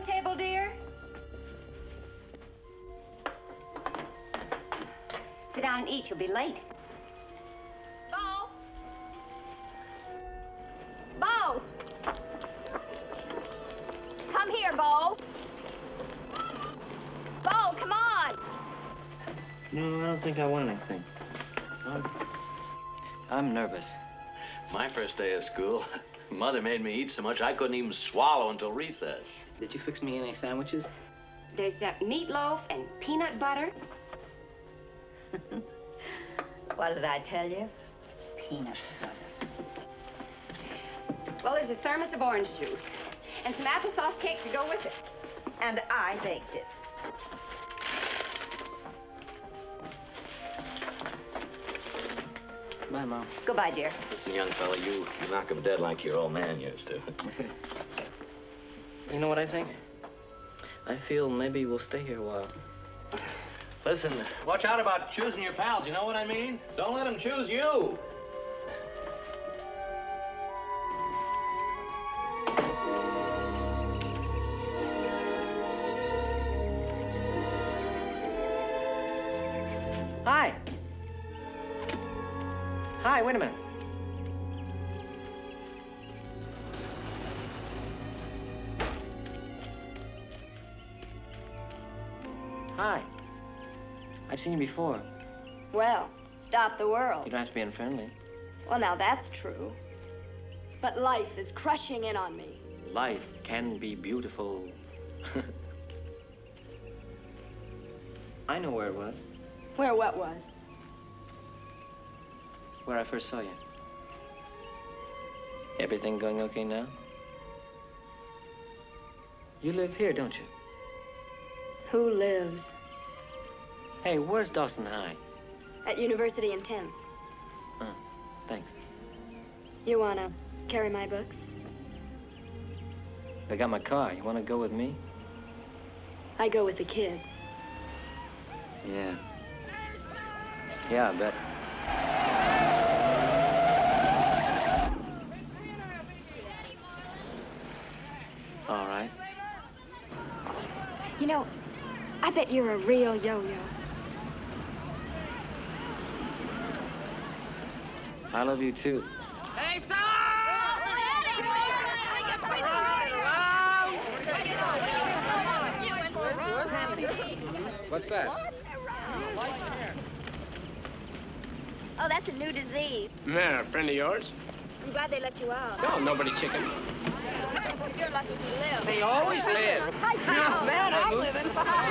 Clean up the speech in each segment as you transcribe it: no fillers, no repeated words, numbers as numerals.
table, dear? Sit down and eat. You'll be late. Bo! Bo! Come here, Bo. Bo, come on. No, I don't think I want anything. I'm nervous. My first day of school, Mother made me eat so much I couldn't even swallow until recess. Did you fix me any sandwiches? There's meatloaf and peanut butter. What did I tell you? Peanut butter. Well, there's a thermos of orange juice and some applesauce cake to go with it. And I baked it. Bye, Mom. Goodbye, dear. Listen, young fella, you knock 'em dead like your old man used to. Okay. You know what I think? I feel maybe we'll stay here a while. Listen, watch out about choosing your pals, you know what I mean? Don't let them choose you. Hi. Hi, wait a minute. Hi. I've seen you before. Well, stop the world. You don't have to be unfriendly. Well, now that's true. But life is crushing in on me. Life can be beautiful. I know where it was. Where what was? Where I first saw you. Everything going okay now? You live here, don't you? Who lives? Hey, where's Dawson High? At University in 10th. Oh, thanks. You wanna carry my books? I got my car. You want to go with me? I go with the kids. Yeah. Yeah, I bet. All right. You know, I bet you're a real yo-yo. I love you, too. Hey, stop! What's that? Oh, that's a new disease. Man, a friend of yours? I'm glad they let you out. No, nobody chicken. You're lucky you live. They always live. Not bad, I'm living.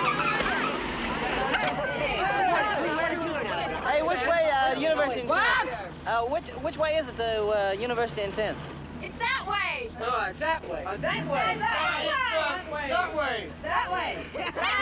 Hey, which way, University in 10th? What? Which way is it to University in 10th? It's that way. Oh, it's that way. That way. That way. That way.